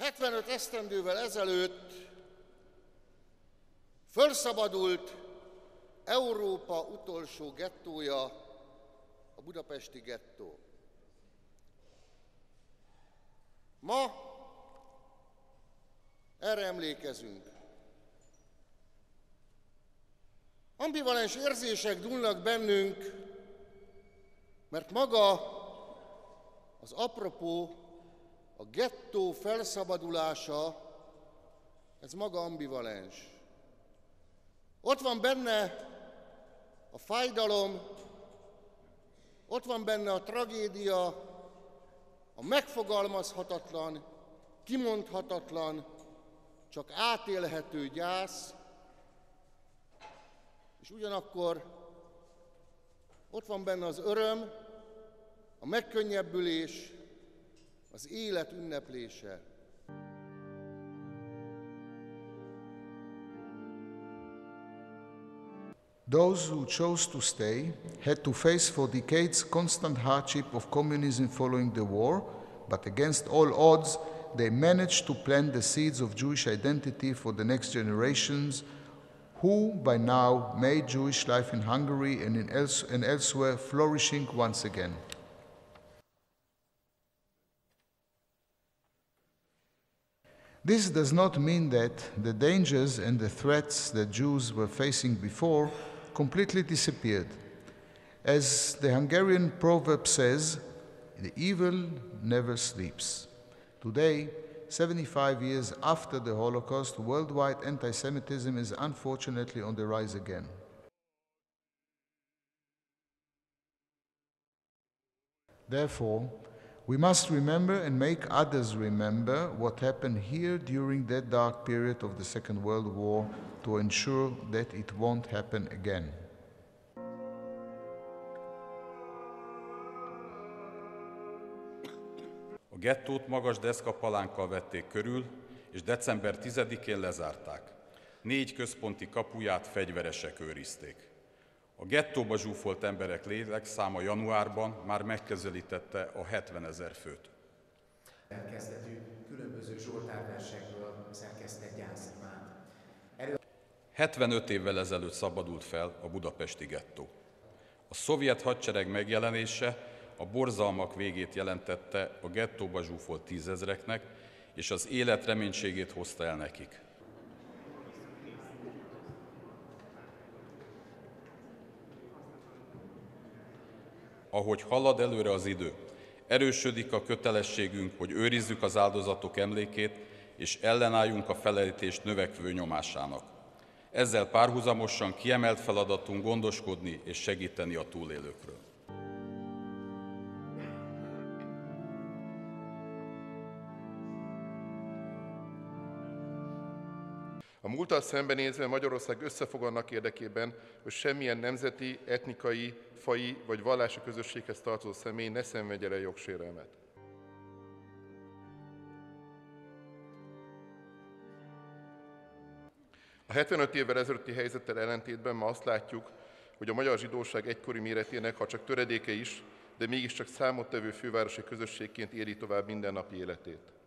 75 esztendővel ezelőtt fölszabadult Európa utolsó gettója, a budapesti gettó. Ma erre emlékezünk. Ambivalens érzések dúlnak bennünk, mert maga az apropó, a gettó felszabadulása, ez maga ambivalens. Ott van benne a fájdalom, ott van benne a tragédia, a megfogalmazhatatlan, kimondhatatlan, csak átélhető gyász, és ugyanakkor ott van benne az öröm, a megkönnyebbülés, az élet ünneplése. Those who chose to stay had to face for decades constant hardship of communism following the war, but against all odds, they managed to plant the seeds of Jewish identity for the next generations, who by now made Jewish life in Hungary and elsewhere flourishing once again. This does not mean that the dangers and the threats that Jews were facing before completely disappeared. As the Hungarian proverb says, the evil never sleeps. Today, 75 years after the Holocaust, worldwide anti-Semitism is unfortunately on the rise again. Therefore, we must remember and make others remember what happened here during that dark period of the Second World War to ensure that it won't happen again. A gettót magas deszkapalánkkal vették körül, és december 10-én lezárták. 4 központi kapuját fegyveresek őrizték. A gettóba zsúfolt emberek lélekszáma januárban már megközelítette a 70 000 főt. Elkezdetű különböző zsoltárversekből szerkesztett gyászimát. 75 évvel ezelőtt szabadult fel a budapesti gettó. A szovjet hadsereg megjelenése a borzalmak végét jelentette a gettóba zsúfolt 10 000-eknek, és az élet reménységét hozta el nekik. Ahogy halad előre az idő, erősödik a kötelességünk, hogy őrizzük az áldozatok emlékét, és ellenálljunk a felejtés növekvő nyomásának. Ezzel párhuzamosan kiemelt feladatunk gondoskodni és segíteni a túlélőkről. A múlttal szembenézve Magyarország összefog annak érdekében, hogy semmilyen nemzeti, etnikai, faji vagy vallási közösséghez tartozó személy ne szenvedje el jogsérelmet. A 75 évvel ezelőtti helyzettel ellentétben ma azt látjuk, hogy a magyar zsidóság egykori méretének, ha csak töredéke is, de mégiscsak számottevő fővárosi közösségként éli tovább mindennapi életét.